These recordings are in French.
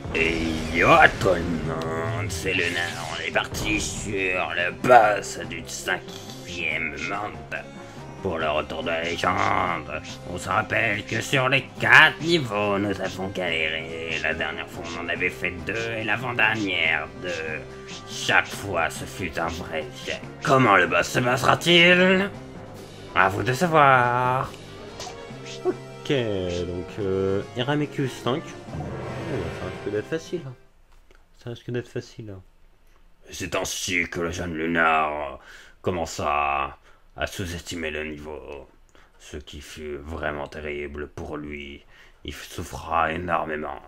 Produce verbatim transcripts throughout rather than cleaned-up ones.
Et yo tout le monde, c'est Lunar, on est parti sur le boss du cinquième monde pour le retour de la légende. On se rappelle que sur les quatre niveaux, nous avons galéré. La dernière fois, on en avait fait deux et l'avant-dernière deux. Chaque fois, ce fut un vrai jet. Comment le boss se passera-t-il? À vous de savoir. Ok, donc euh, Iramekus cinq. Oh, ça risque d'être facile. Ça risque d'être facile. C'est ainsi que le jeune Lunar commença à sous-estimer le niveau, ce qui fut vraiment terrible pour lui. Il souffra énormément.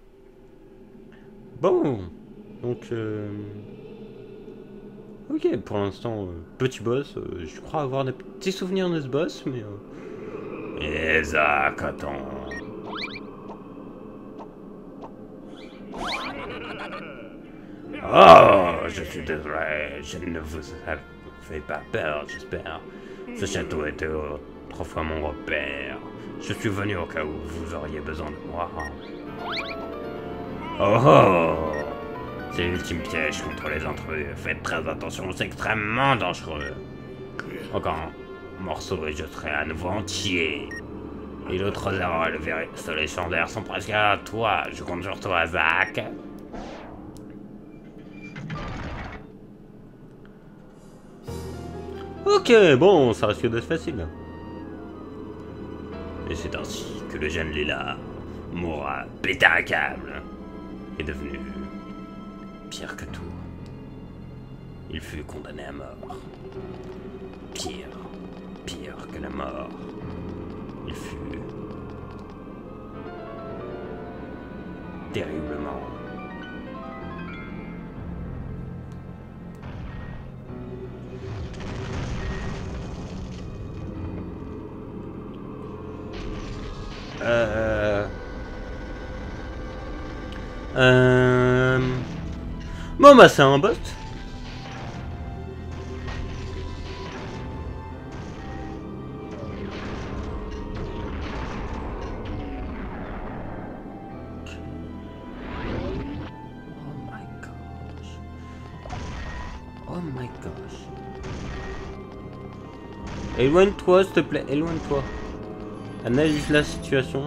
Bon, donc euh... ok, pour l'instant, euh, petit boss. Euh, je crois avoir des petits souvenirs de ce boss, mais euh... Isaac, attends. Oh, je suis désolé, je ne vous fais pas peur, j'espère. Ce château était autrefois mon repère. Je suis venu au cas où vous auriez besoin de moi. Oh oh! C'est l'ultime piège contre les intrus. Faites très attention, c'est extrêmement dangereux. Encore un morceau et je serai à nouveau entier. Et l'autre zéro et le vaisseau légendaire sont presque à toi. Je compte sur toi, Zach. Ok, bon, ça risque d'être facile. Et c'est ainsi que le jeune Lila mourra pété à câble. Est devenu pire que tout. Il fut condamné à mort. Pire, pire que la mort. Il fut terriblement Euh... Euh... Bon bah c'est un boss. Oh my gosh. Oh my gosh. Éloigne-toi s'il te plaît, éloigne-toi. Analyse la situation.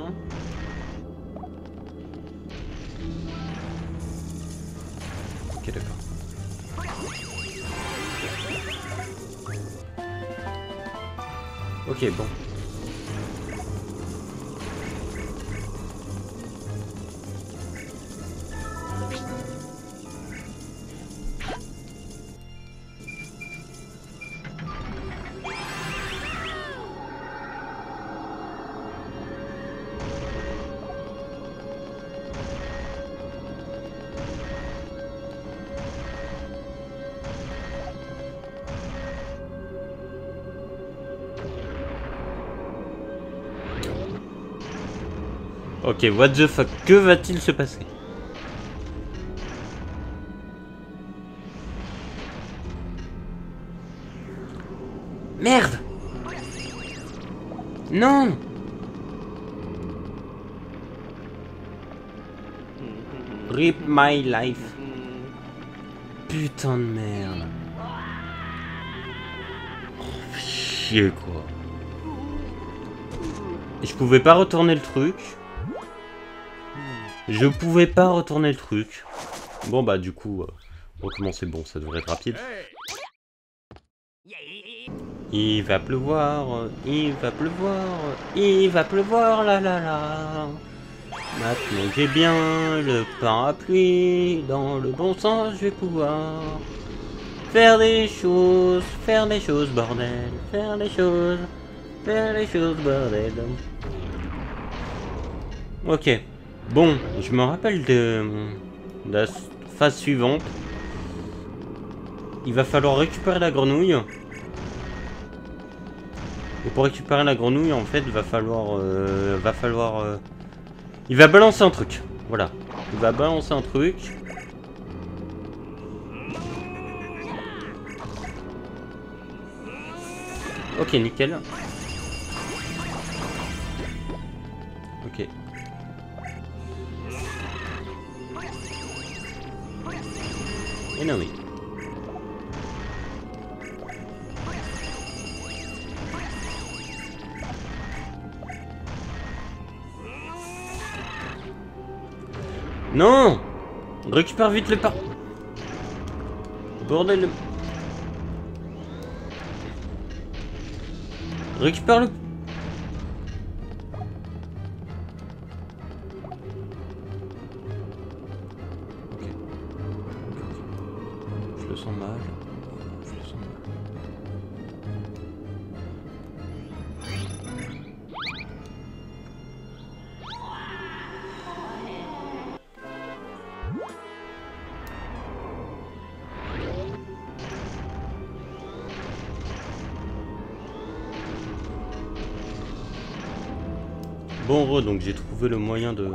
Ok, d'accord. Ok, bon. Ok, what the fuck, que va-t-il se passer? Merde! Non! Rip my life. Putain de merde. Oh, chier quoi. Et je pouvais pas retourner le truc. Je pouvais pas retourner le truc. Bon bah du coup, euh, recommencer, bon ça devrait être rapide. Il va pleuvoir, il va pleuvoir, il va pleuvoir, là là là. Maintenant j'ai bien le parapluie, dans le bon sens je vais pouvoir faire des choses, faire des choses bordel, faire des choses, faire des choses bordel. Ok. Bon, je me rappelle de, de la phase suivante. Il va falloir récupérer la grenouille. Et pour récupérer la grenouille, en fait, il va falloir... Euh, va falloir... Euh, il va balancer un truc. Voilà. Il va balancer un truc. Ok, nickel. Ok. Et non mais... Non! Récupère vite le par... Bordel de... Récupère le... Ok. Ok, ok. Je le sens mal. Je le sens mal. Bon re, donc j'ai trouvé le moyen de...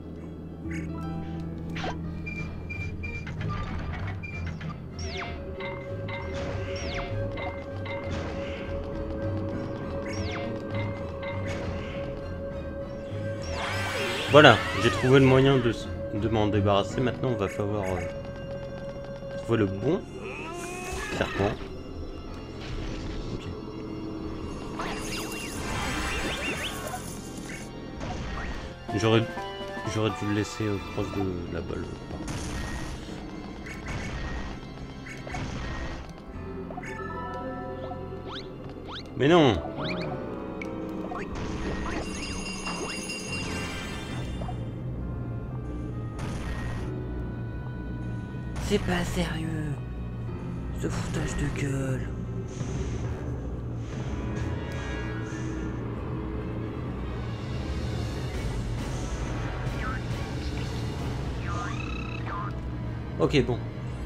Voilà, j'ai trouvé le moyen de, de m'en débarrasser. Maintenant, on va falloir euh, trouver le bon serpent. Ok. J'aurais j'aurais dû le laisser euh, proche de la balle. Mais non! C'est pas sérieux, ce foutage de gueule. Ok, bon.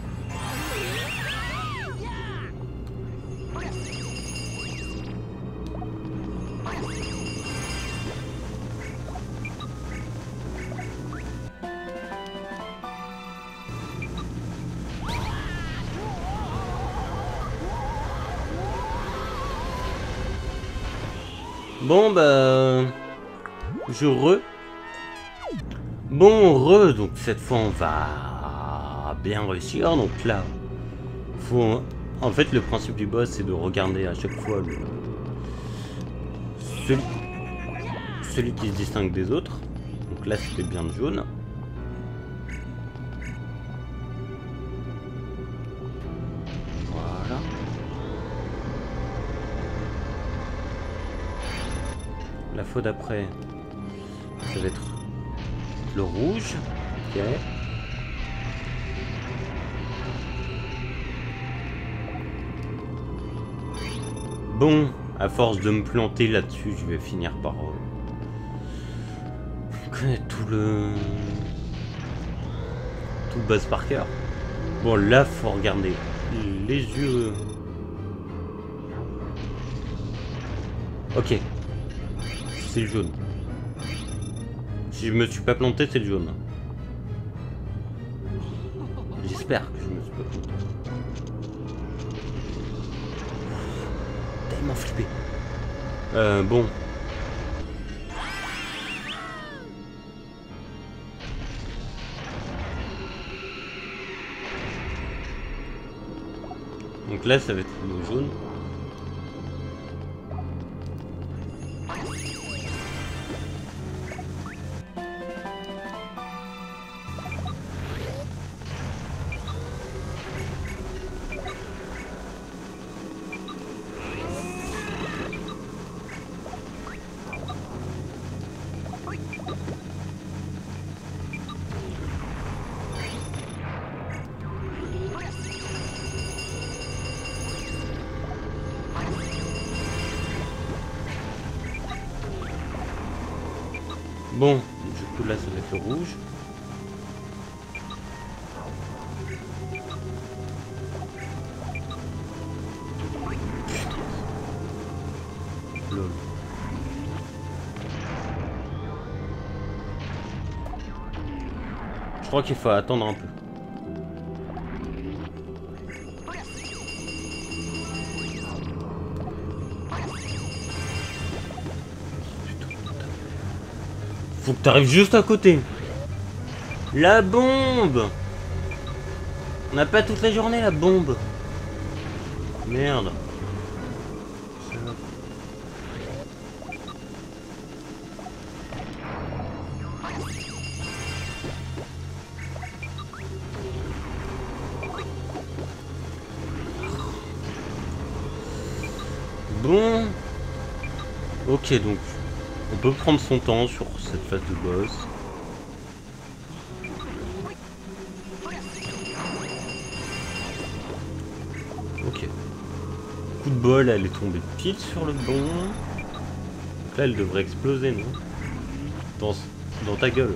Bon bah... Je re... Bon re, donc cette fois on va bien réussir, donc là... Faut... En fait le principe du boss c'est de regarder à chaque fois le... Celui... Celui qui se distingue des autres. Donc là c'était bien le jaune. Voilà. La fois d'après, ça va être le rouge. Ok. Bon, à force de me planter là-dessus, je vais finir par euh, connaître tout le tout le buzz par cœur. Bon, là, faut regarder les yeux. Ok. C'est le jaune. Si je me suis pas planté, c'est le jaune. J'espère que je me suis pas planté. Tellement flippé. Euh, bon. Donc là, ça va être le jaune. Bon, du coup là ça va être le rouge. Lol. Je crois qu'il faut attendre un peu. Faut que t'arrives juste à côté. La bombe. On n'a pas toute la journée la bombe. Merde. Bon. Ok, donc on peut prendre son temps sur cette phase de boss. Ok. Coup de bol, elle est tombée pile sur le bon. Donc là, elle devrait exploser, non? Dans, dans ta gueule.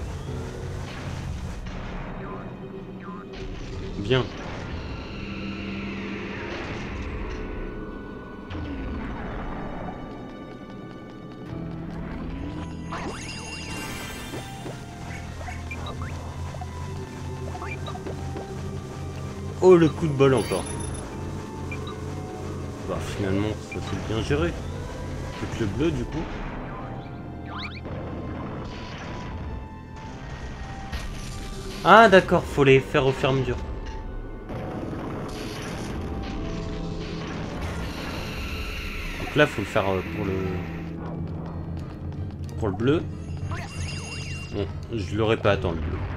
Bien. Oh, le coup de bol encore. Bah finalement, ça s'est bien géré. Plus que le bleu du coup. Ah d'accord, faut les faire au fur et à mesure. Donc là, faut le faire pour le... Pour le bleu. Bon, je l'aurais pas attendu le bleu.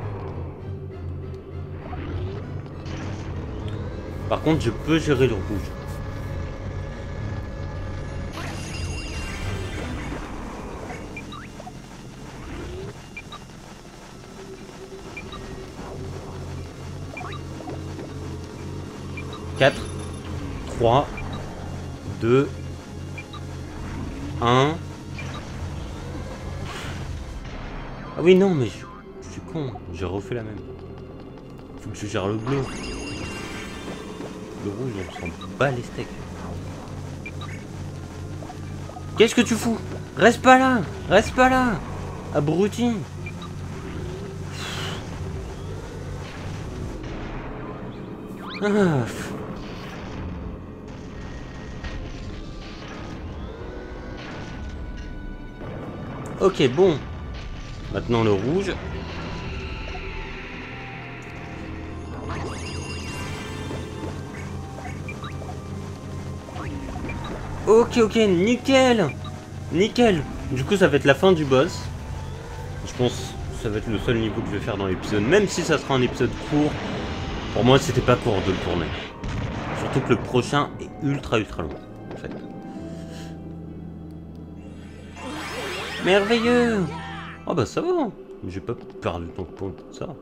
Par contre, je peux gérer le rouge. quatre, trois, deux, un. Ah oui, non, mais je, je suis con. J'ai refait la même. Faut que je gère le bleu. Le rouge, on s'en bat les steaks. Qu'est-ce que tu fous? Reste pas là! Reste pas là! Abruti! Ah. Ok, bon. Maintenant le rouge. Ok, ok, nickel. Nickel. Du coup, ça va être la fin du boss. Je pense que ça va être le seul niveau que je vais faire dans l'épisode. Même si ça sera un épisode court. Pour moi, c'était pas court de le tourner. Surtout que le prochain est ultra, ultra long. En fait. Merveilleux. Oh bah ça va. J'ai pas perdu tant de points que ça.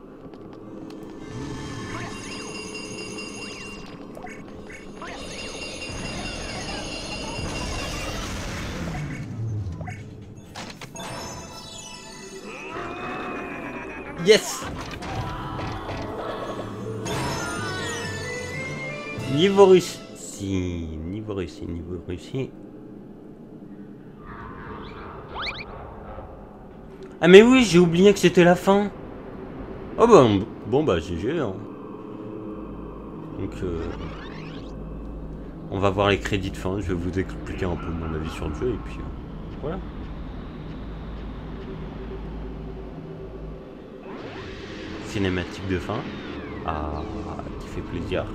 Yes! Niveau réussi. Niveau réussi, niveau réussi. Ah mais oui, j'ai oublié que c'était la fin. Oh bah, bon bah G G. Hein. Donc euh, on va voir les crédits de fin. Je vais vous expliquer un peu mon avis sur le jeu et puis euh, voilà. Cinématique de fin. Ah, qui fait plaisir.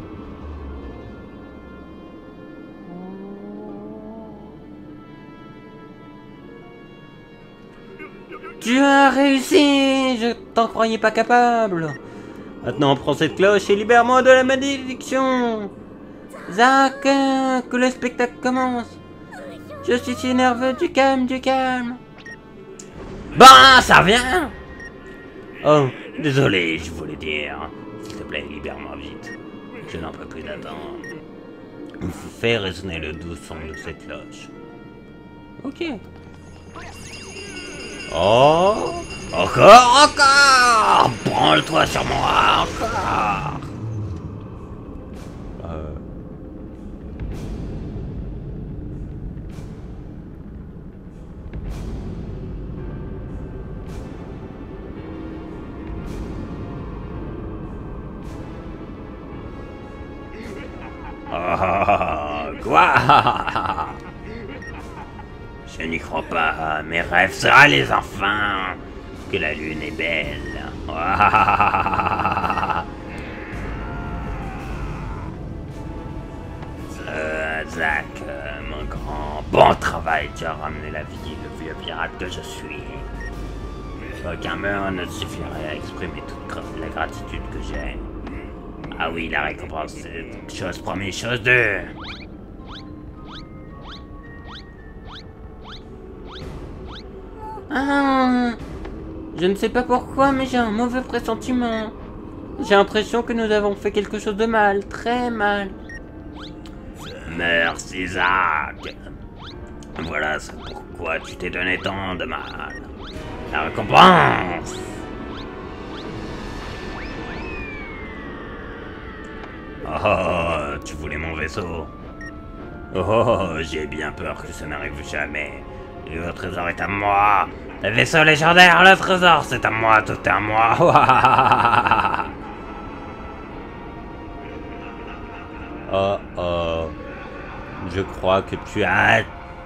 Tu as réussi! Je t'en croyais pas capable! Maintenant, prends cette cloche et libère-moi de la malédiction! Zack, que le spectacle commence! Je suis si nerveux, du calme, du calme! Bon, ça revient! Oh, désolé, je voulais dire. S'il te plaît, libère-moi vite. Je n'en peux plus d'attendre. Fais résonner le doux son de cette cloche. Ok. Oh, encore, encore! Branle-toi sur moi, encore! Euh... Oh, quoi? Je n'y crois pas, mes rêves sera les enfants, que la lune est belle. Bon travail, tu as ramené la vie, le vieux pirate que je suis. Aucun meurtre ne suffirait à exprimer toute la gratitude que j'ai. Ah oui, la récompense, c'est chose promise, chose due. Ah, je ne sais pas pourquoi, mais j'ai un mauvais pressentiment. J'ai l'impression que nous avons fait quelque chose de mal, très mal. Merci, Zack. Voilà c'est pourquoi tu t'es donné tant de mal. La récompense. Oh, tu voulais mon vaisseau. Oh, j'ai bien peur que ça n'arrive jamais. Le trésor est à moi. Le vaisseau légendaire, le trésor, c'est à moi, tout est à moi. Oh oh. Je crois que tu as...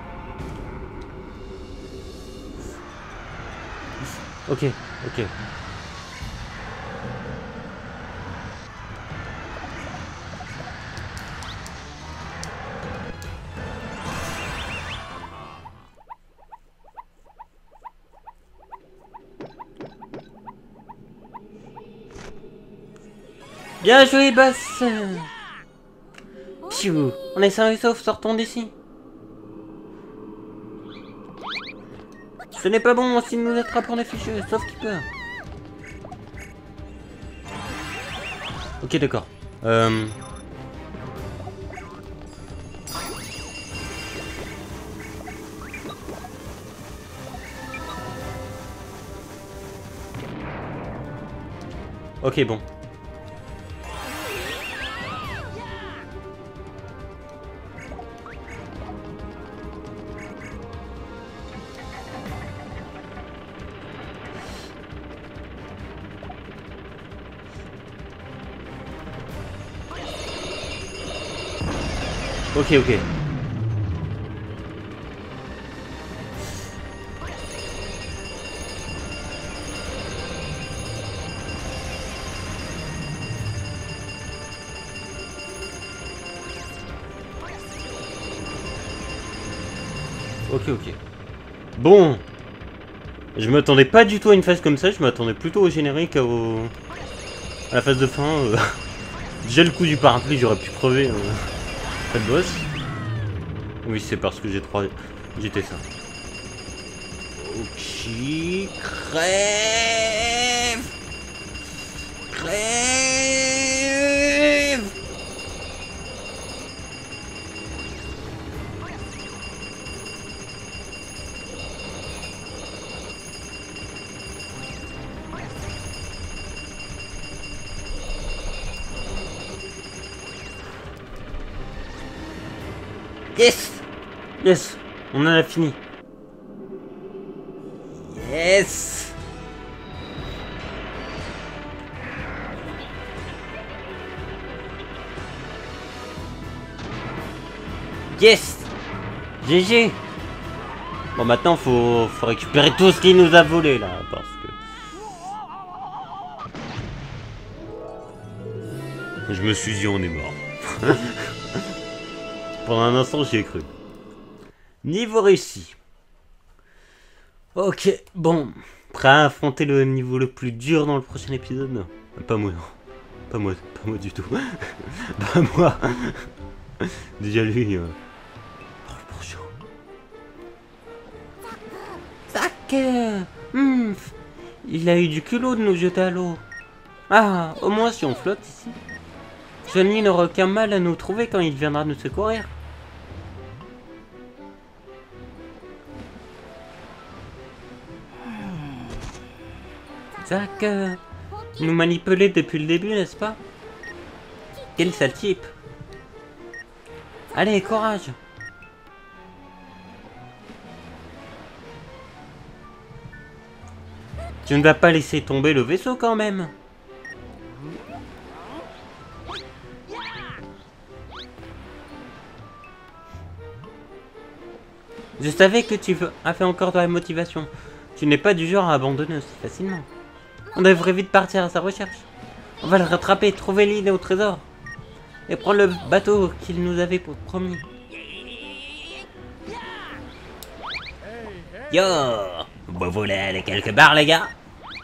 Ok, ok. Bien joué, boss. Piou, on est sain et sauf, sortons d'ici. Ce n'est pas bon s'il nous attrape on est fichu, sauf qu'il peut. Ok, d'accord. Euh... Ok, bon. Ok, ok. Ok, ok. Bon. Je m'attendais pas du tout à une phase comme ça, je m'attendais plutôt au générique, au... à la phase de fin. Euh... Déjà le coup du parapluie, j'aurais pu crever. Euh... Pas de boss. Oui, c'est parce que j'ai trois... J'étais ça. Ok. Crève. Crève. Yes. Yes. On en a fini. Yes. Yes. G G. Bon, maintenant faut, faut récupérer tout ce qu'il nous a volé là, parce que je me suis dit on est mort. Pendant un instant j'y ai cru. Niveau réussi. Ok, bon. Prêt à affronter le niveau le plus dur dans le prochain épisode? Non. Pas moi, non. Pas moi, pas moi du tout. Pas moi. Déjà lui. Euh... Oh, le prochain. Tac. Mmh. Il a eu du culot de nous jeter à l'eau. Ah, au moins si on flotte ici. Johnny n'aura aucun mal à nous trouver quand il viendra nous secourir. Zack, euh, nous manipuler depuis le début, n'est-ce pas? Quel sale type. Allez, courage. Tu ne vas pas laisser tomber le vaisseau quand même. Je savais que tu avais encore de la motivation. Tu n'es pas du genre à abandonner aussi facilement. On devrait vite partir à sa recherche. On va le rattraper, trouver l'île au trésor. Et prendre le bateau qu'il nous avait promis. Yo, vous voulez aller quelque part, les gars?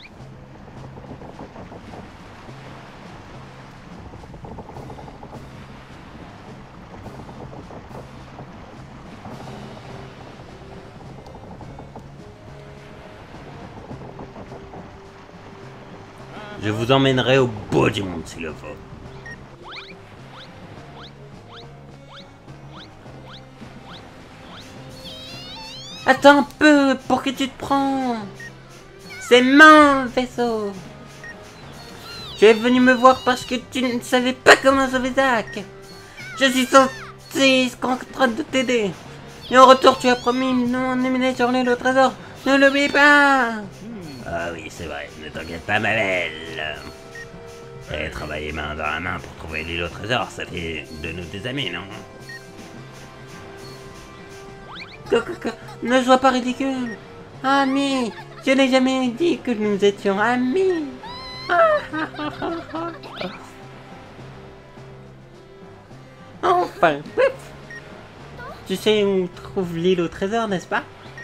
Je vous emmènerai au bout du monde s'il le faut. Attends un peu, pour qui tu te prends? C'est mon vaisseau. Tu es venu me voir parce que tu ne savais pas comment sauver Zack. Je suis sorti en train de t'aider. Et en retour, tu as promis non éliminer sur l'île au trésor. Ne l'oublie pas. Ah oui, c'est vrai, ne t'inquiète pas, ma belle. Et travailler main dans la main pour trouver l'île au trésor, ça fait de nous des amis, non? Ne sois pas ridicule. Amis, je n'ai jamais dit que nous étions amis. Enfin, tu sais où trouve l'île au trésor, n'est-ce pas?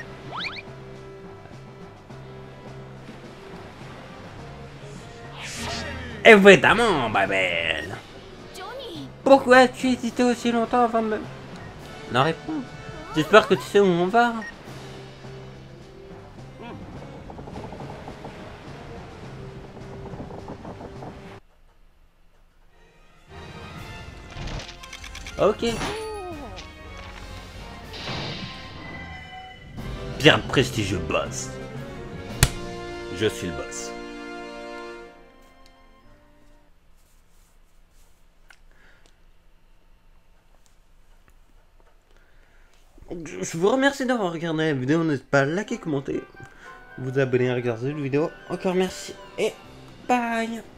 Évidemment, ma belle. Pourquoi as-tu hésité aussi longtemps avant de me... Non, réponds. J'espère que tu sais où on va. Ok. Bien prestigieux boss. Je suis le boss. Je vous remercie d'avoir regardé la vidéo, n'hésitez pas à liker, commenter, vous abonner à regarder la vidéo. Encore merci et bye.